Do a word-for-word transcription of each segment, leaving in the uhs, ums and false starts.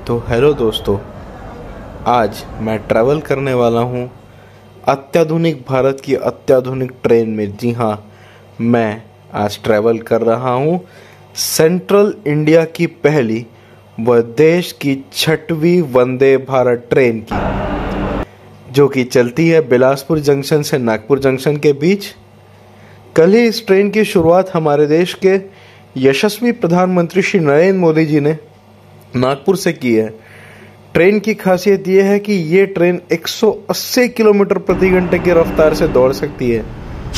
तो हेलो दोस्तों, आज मैं ट्रैवल करने वाला हूँ अत्याधुनिक भारत की अत्याधुनिक ट्रेन में। जी हाँ, मैं आज ट्रैवल कर रहा हूँ सेंट्रल इंडिया की पहली व देश की छठवीं वंदे भारत ट्रेन की, जो कि चलती है बिलासपुर जंक्शन से नागपुर जंक्शन के बीच। कल ही इस ट्रेन की शुरुआत हमारे देश के यशस्वी प्रधानमंत्री श्री नरेंद्र मोदी जी ने नागपुर से की है। ट्रेन की खासियत यह है कि ये ट्रेन एक सौ अस्सी किलोमीटर प्रति घंटे की रफ्तार से दौड़ सकती है।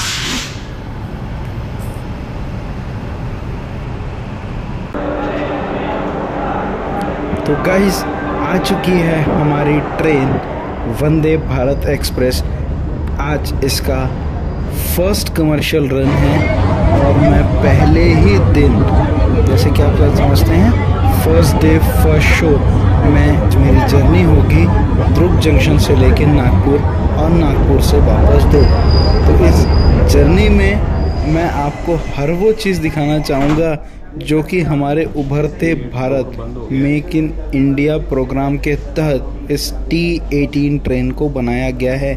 तो गाइस, आ चुकी है हमारी ट्रेन वंदे भारत एक्सप्रेस। आज इसका फर्स्ट कमर्शियल रन है और मैं पहले ही दिन, जैसे कि आप लोग समझते हैं, फर्स्ट डे फर्स्ट शो में जो मेरी जर्नी होगी दुर्ग जंक्शन से लेकर नागपुर और नागपुर से वापस दुर्ग। तो इस जर्नी में मैं आपको हर वो चीज़ दिखाना चाहूँगा जो कि हमारे उभरते Bharat make in India programme के तहत इस टी एटीन ट्रेन को बनाया गया है।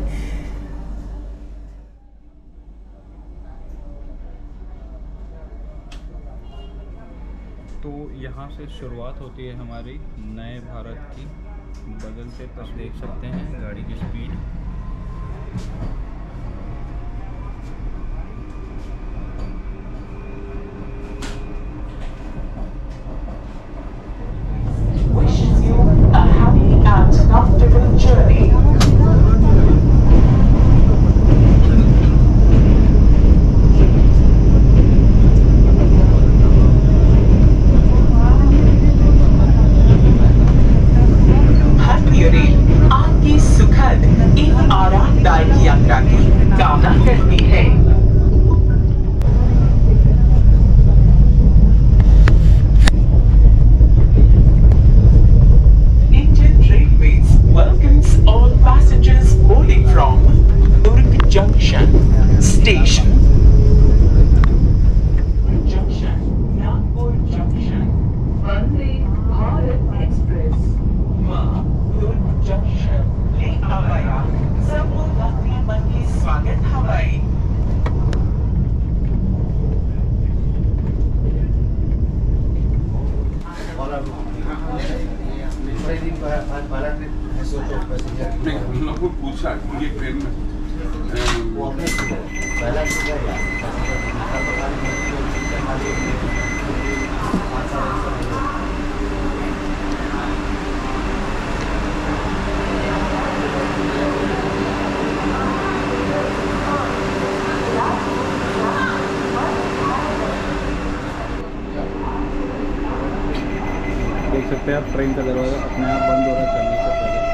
तो यहाँ से शुरुआत होती है हमारी नए भारत की। बगल से तो आप देख सकते हैं गाड़ी की speed. Wishes you a happy and comfortable journey. आपकी सुखद एवं आरामदायक यात्रा की कामना करती है। Indian Railways welcomes all passengers boarding from Durg Junction Station. Junction, Nagpur Junction, Vande Bharat Express. Junction ले आवाया सबको यात्री मन की स्वागत हवाई। हम लोग को पूछा कि ये ट्रेन में देख सकते हैं आप, ट्रेन का दरवाज़ा अपने आप बंद हो रहा है चलने से पहले।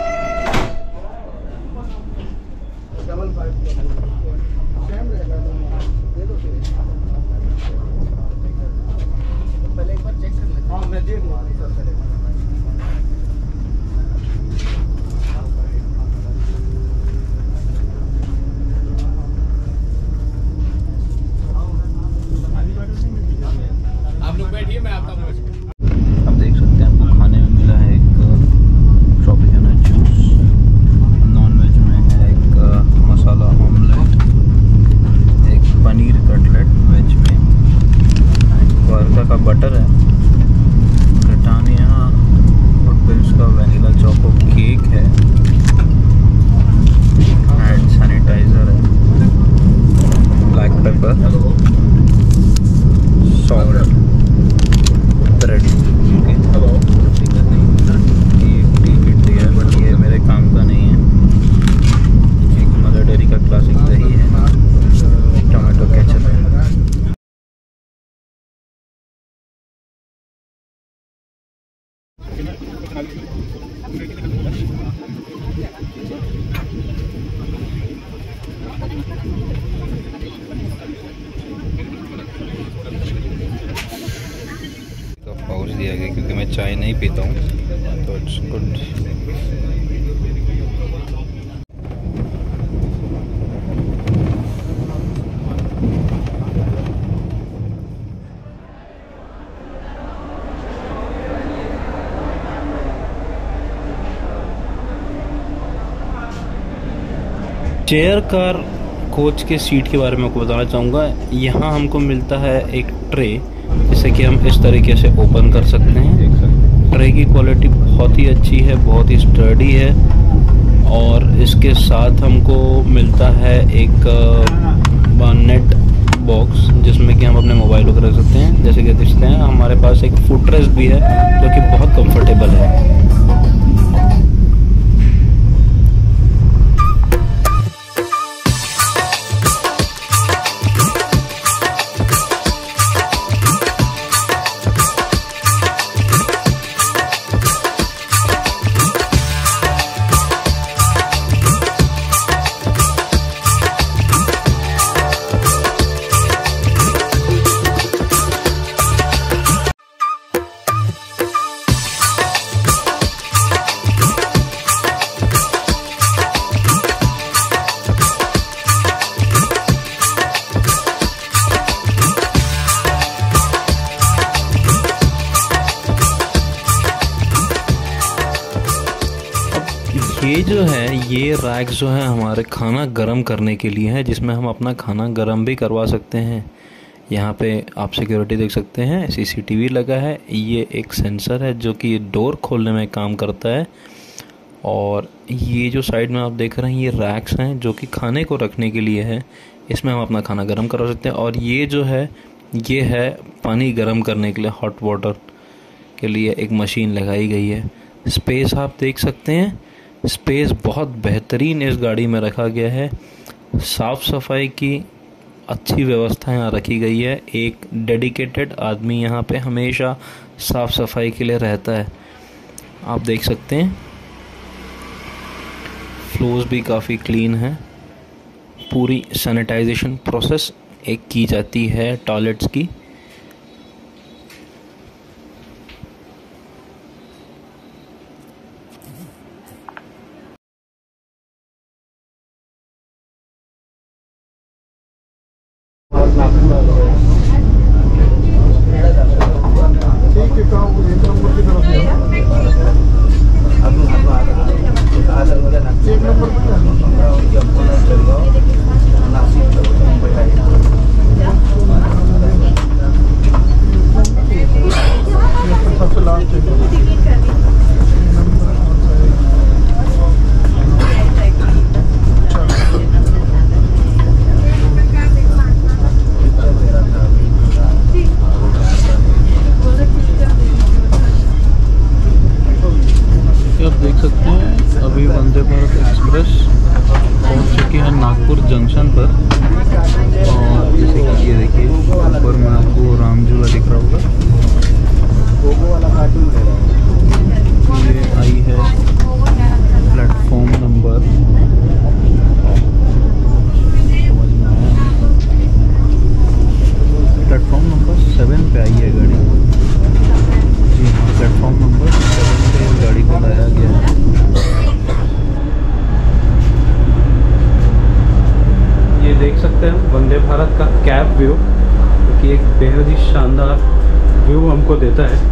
आप लोग बैठिए, मैं आता हूँ। आप देख सकते हैं आपको खाने में मिला है एक ट्रॉपिकाना जूस, नॉन वेज में है एक मसाला ऑमलेट, एक पनीर कटलेट वेज में, वर्का का बटर है, ब्रिटानिया और पिल्स का वनीला चोको केक है, हैंड सैनिटाइज़र है, ब्लैक पेपर, सॉल्ट, ब्रेड। ये टिकट दिया है बट ये मेरे काम का नहीं है। एक मदर डेयरी का क्लासिक दही है, टमाटो केचप है। पाउच दिया गया क्योंकि मैं चाय नहीं पीता हूँ, तो it's good. Chair car coach के सीट के बारे में आपको बताना चाहूँगा। यहाँ हमको मिलता है एक ट्रे, जिसे कि हम इस तरीके से ओपन कर सकते हैं। ट्रे की क्वालिटी बहुत ही अच्छी है, बहुत ही स्टर्डी है। और इसके साथ हमको मिलता है एक नेट बॉक्स, जिसमें कि हम अपने मोबाइल वगैरह रख सकते हैं। जैसे कि देख सकते हैं हमारे पास एक फुटरेस्ट भी है, जो कि बहुत कंफर्टेबल है। ये जो है ये रैक जो है हमारे खाना गरम करने के लिए है, जिसमें हम अपना खाना गरम भी करवा सकते हैं। यहाँ पे आप सिक्योरिटी देख सकते हैं, सीसीटीवी लगा है। ये एक सेंसर है जो कि डोर खोलने में काम करता है। और ये जो साइड में आप देख रहे हैं ये रैक्स हैं, जो कि खाने को रखने के लिए है। इसमें हम अपना खाना गरम करवा सकते हैं। और ये जो है ये है पानी गरम करने के लिए, हॉट वाटर के लिए एक मशीन लगाई गई है। स्पेस आप देख सकते हैं, स्पेस बहुत बेहतरीन इस गाड़ी में रखा गया है। साफ़ सफाई की अच्छी व्यवस्था यहाँ रखी गई है। एक डेडिकेटेड आदमी यहाँ पे हमेशा साफ़ सफाई के लिए रहता है। आप देख सकते हैं फ्लोर्स भी काफ़ी क्लीन है। पूरी सैनिटाइजेशन प्रोसेस एक की जाती है टॉयलेट्स की। अभी वंदे भारत एक्सप्रेस पहुंच चुकी है नागपुर जंक्शन पर। और जैसे कि ये देखिए ऊपर में आपको राम झूला दिख रहा होगा। ये आई है प्लेटफॉर्म नंबर, समझ में आया, प्लेटफॉर्म नंबर सेवन पे आई है गाड़ी। जी हाँ, प्लेटफॉर्म नंबर सेवन पे गाड़ी को लाया गया है। ये देख सकते हैं वंदे भारत का कैब व्यू, जो कि एक बेहद ही शानदार व्यू हमको देता है।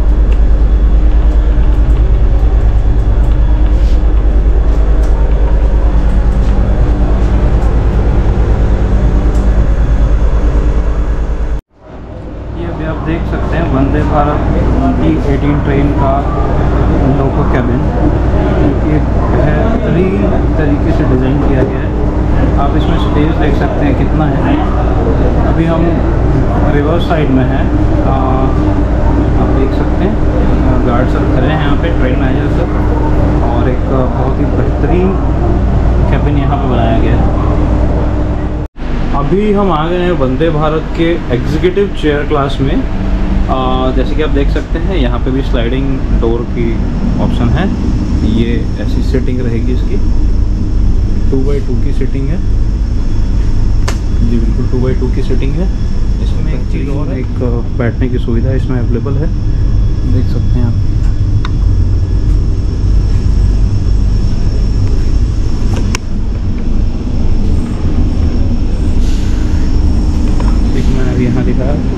ये अभी आप देख सकते हैं वंदे भारत की एटीन ट्रेन का लोको कैबिन, जो कि एक बेहतरीन तरीके से डिज़ाइन किया गया है। आप इसमें स्पेस देख सकते हैं कितना है। अभी हम रिवर्स साइड में हैं, आप देख सकते हैं गार्ड सर खड़े हैं यहाँ पे, ट्रेन मैनेजर सर। और एक बहुत ही बेहतरीन कैबिन यहाँ पे बनाया गया है। अभी हम आ गए हैं वंदे भारत के एग्जीक्यूटिव चेयर क्लास में। आ, जैसे कि आप देख सकते हैं यहाँ पे भी स्लाइडिंग डोर की ऑप्शन है। ये ऐसी सेटिंग रहेगी इसकी, टू बाई टू की सेटिंग है जी, बिल्कुल टू बाई टू की सेटिंग है। इसमें एक चीज़ और, एक बैठने की सुविधा इसमें अवेलेबल है, देख सकते हैं आप। एक मैंने अभी यहाँ लिखा है।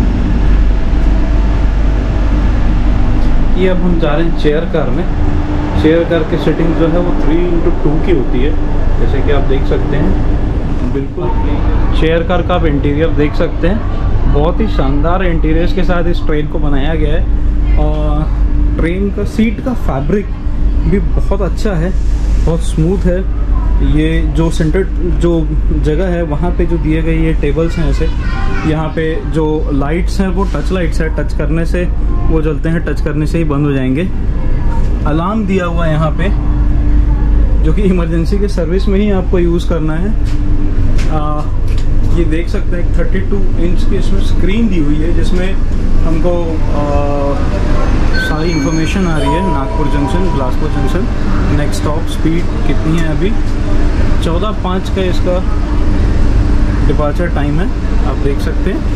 ये अब हम जा रहे हैं चेयर कार में। चेयर कार की सीटिंग जो है वो थ्री इंटू टू की होती है, जैसे कि आप देख सकते हैं। बिल्कुल चेयर कार का आप इंटीरियर देख सकते हैं, बहुत ही शानदार इंटीरियर्स के साथ इस ट्रेन को बनाया गया है। और ट्रेन का सीट का फैब्रिक भी बहुत अच्छा है, बहुत स्मूथ है। ये जो सेंटर जो जगह है वहाँ पे जो दिए गए ये टेबल्स हैं, ऐसे यहाँ पे जो लाइट्स हैं वो टच लाइट्स है, टच करने से वो जलते हैं, टच करने से ही बंद हो जाएंगे। अलार्म दिया हुआ है यहाँ पे, जो कि इमरजेंसी के सर्विस में ही आपको यूज़ करना है। आ, ये देख सकते हैं थर्टी टू इंच की इसमें स्क्रीन दी हुई है, जिसमें हमको आ, सारी इंफॉर्मेशन आ रही है। Nagpur junction, Bilaspur junction, next stop, speed कितनी है, अभी चौदह पाँच का इसका डिपार्चर टाइम है, आप देख सकते हैं।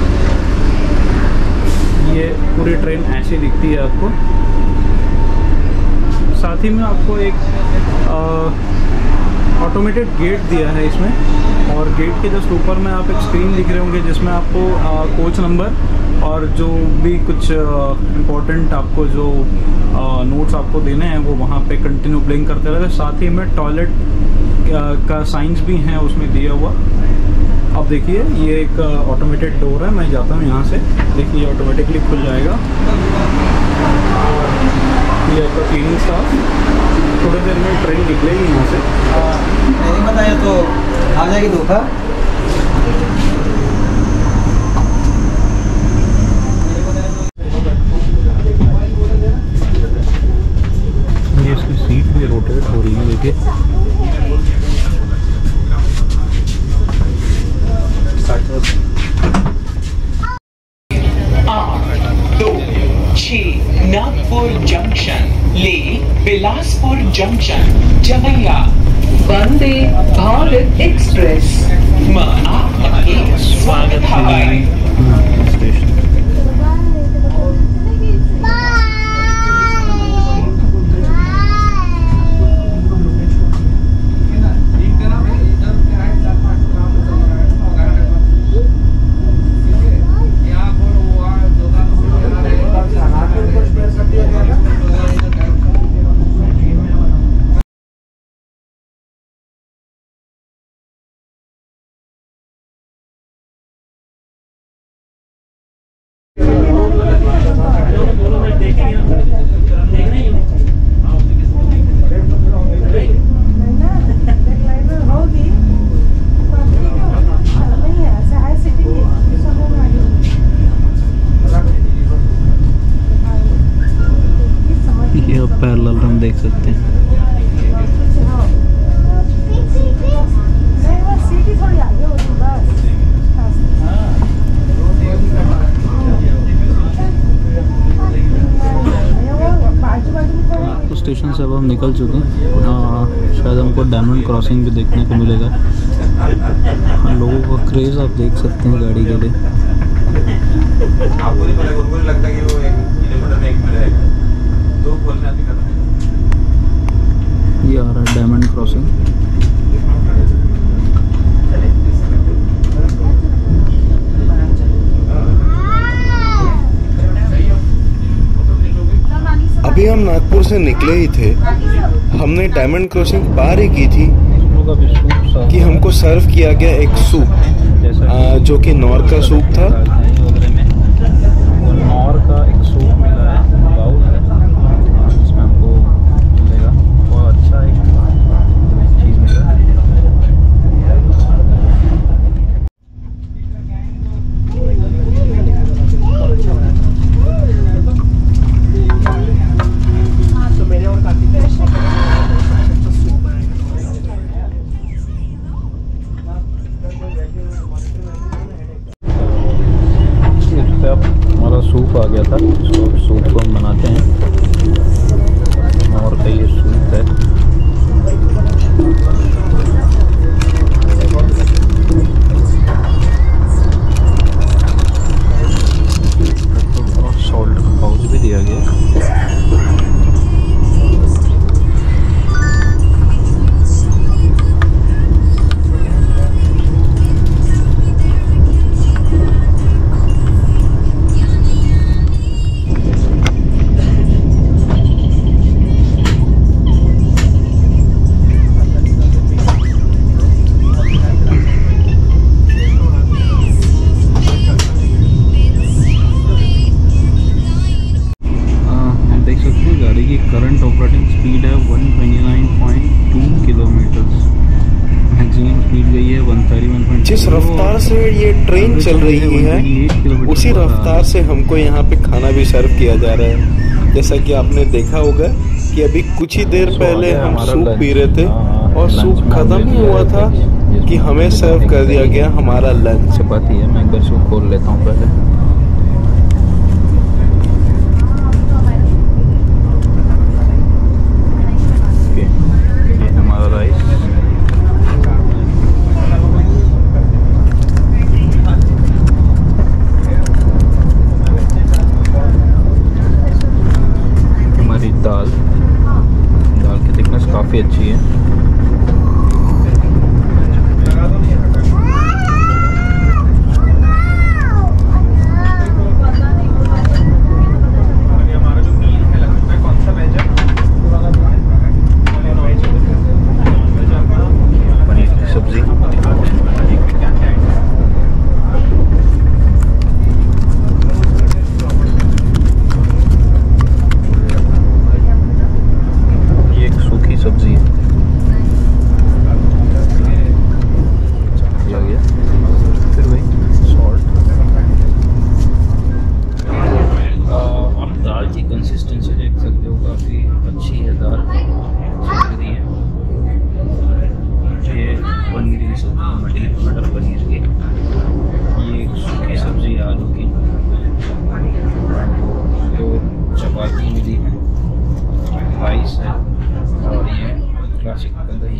ये पूरी ट्रेन ऐसी दिखती है आपको। साथ ही में आपको एक ऑटोमेटेड गेट दिया है इसमें, और गेट के जस्ट ऊपर में आप एक स्क्रीन दिख रहे होंगे, जिसमें आपको आ, कोच नंबर और जो भी कुछ इम्पोर्टेंट आपको जो नोट्स आपको देने हैं वो वहाँ पे कंटिन्यू ब्लिंक करते रहते हैं। साथ ही में टॉयलेट का साइंस भी है उसमें दिया हुआ। अब देखिए ये एक ऑटोमेटेड डोर है, मैं जाता हूँ यहाँ से, देखिए ऑटोमेटिकली खुल जाएगा। ये आपका क्लीनिंग स्टाफ थोड़ी देर में ट्रेन निकलेगी यहाँ से। नहीं बताया तो आ जाएगी धोखा। ये इसकी सीट भी रोटेट हो रही है, देखिए। नागपुर जंक्शन, ले बिलासपुर जंक्शन, जवैया वंदे भारत एक्सप्रेस में आपके स्वागत है। पैरेलल हम देख सकते हैं। स्टेशन से अब हम निकल चुके हैं। शायद हमको डायमंड क्रॉसिंग भी देखने को मिलेगा। लोगों का क्रेज़ आप देख सकते हैं गाड़ी के लिए। आपको नहीं पता, उनको लगता कि वो एक किलोमीटर में एक मिल रहेगा, तो बोलने आती करना है। ये आ रहा है डायमंड क्रॉसिंग। अभी हम नागपुर से निकले ही थे, हमने डायमंड क्रॉसिंग पार ही की थी कि हमको सर्व किया गया एक सूप, आ, जो कि नौर का सूप था। नौर का एक सूप मिला है, बाउल है, जिसमें हमको मिलेगा बहुत अच्छा एक चीज़ मिला है। करंट ऑपरेटिंग स्पीड है one twenty nine point two kilometres, maximum speed गई है वन थर्टी वन पॉइंट। जिस रफ्तार से ये ट्रेन चल रही है उसी रफ्तार से हमको यहाँ पे खाना भी सर्व किया जा रहा है। जैसा कि आपने देखा होगा कि अभी कुछ ही देर पहले हम सूप पी रहे थे और सूप खत्म ही हुआ था कि हमें सर्व कर दिया गया हमारा लंच। चपाती है, मैं एक बार सूप खोल लेता हूँ पहले। दाल दाल की थिकनेस काफ़ी अच्छी है। पनीर की सब्जी, सब्जी किया गया, फिर वही सॉल्ट। आप दाल की कंसिस्टेंसी देख सकते हो, काफ़ी अच्छी है दाल, अच्छी है। ये पनीर की सब्जी, मटर मटर पनीर की, ये एक सूखी सब्जी है आलू की, तो चपाती मिली है, राइस है और ये क्लासिक दही।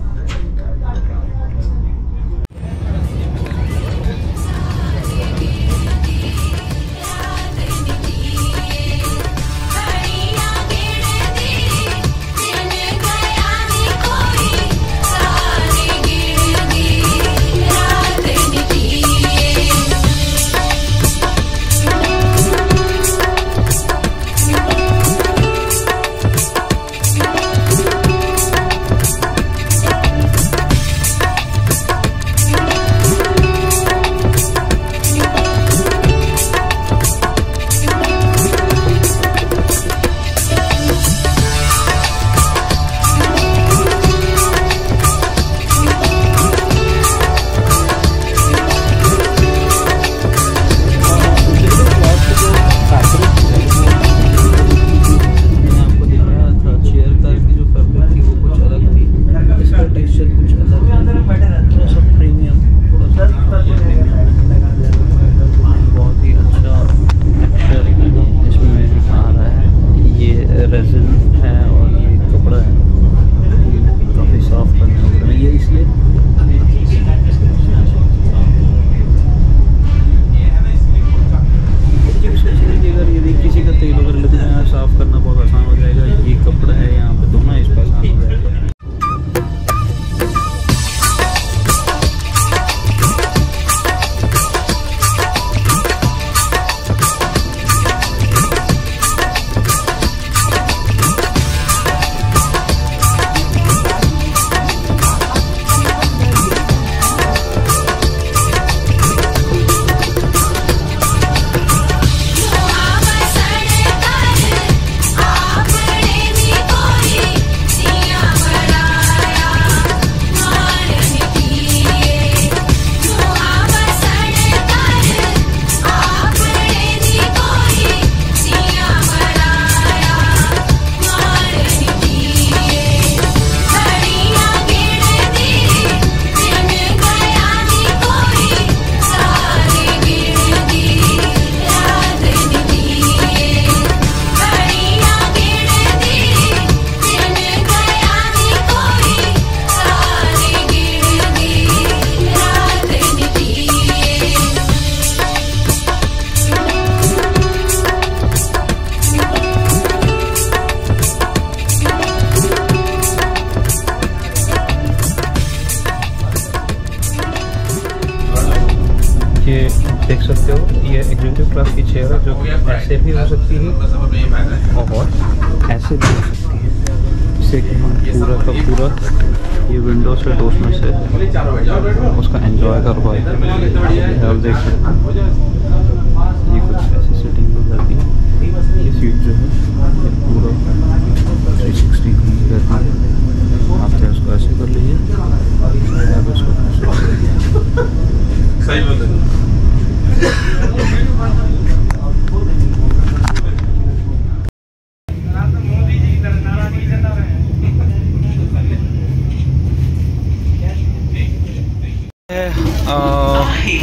ये देख सकते हो, ये एग्जीक्यूटिव क्लास की चेयर है जो कि ऐसे भी हो सकती है और ऐसे भी हो सकती है, जिससे कि हम पूरा का पूरा ये विंडो से डोर्स में से उसका एंजॉय कर पाए। आप देख सकते हो ये कुछ ऐसी सीटिंग हो जाती है। ये सीट जो है ये पूरा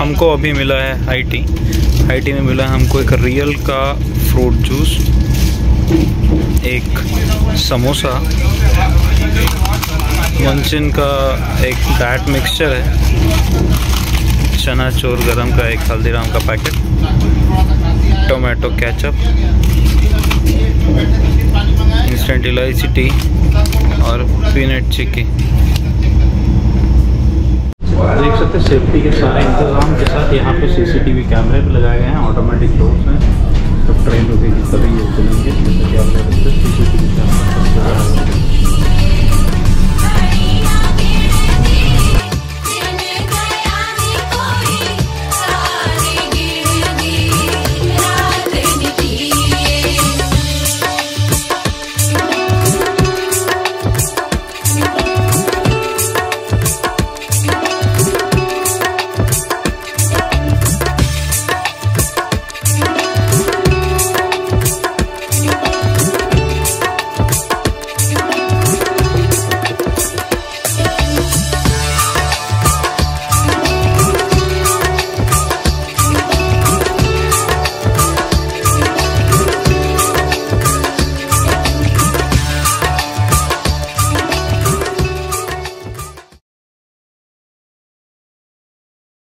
हमको अभी मिला है आई टी आई टी में मिला है हमको एक रियल का फ्रूट जूस, एक समोसा, मंचिन का एक डाइट मिक्सचर है, चना चोर गरम का एक हल्दीराम का packet, tomato ketchup, instant elaichi tea और पीनट चिक्की। देख सकते हैं सेफ्टी के सारे इंतजाम के साथ यहाँ पे सीसीटीवी कैमरे भी लगाए गए हैं, ऑटोमेटिक डोर्स हैं। सब ट्रेन रुकेगी तभी ये चलेंगे, जैसे कि आप देख सकते हैं सीसीटीवी कैमरा।